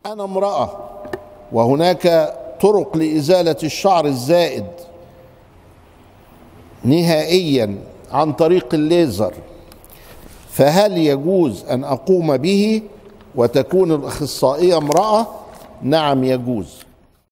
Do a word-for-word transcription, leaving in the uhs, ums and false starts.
أنا امرأة وهناك طرق لإزالة الشعر الزائد نهائيا عن طريق الليزر، فهل يجوز أن أقوم به وتكون الأخصائية امرأة؟ نعم يجوز.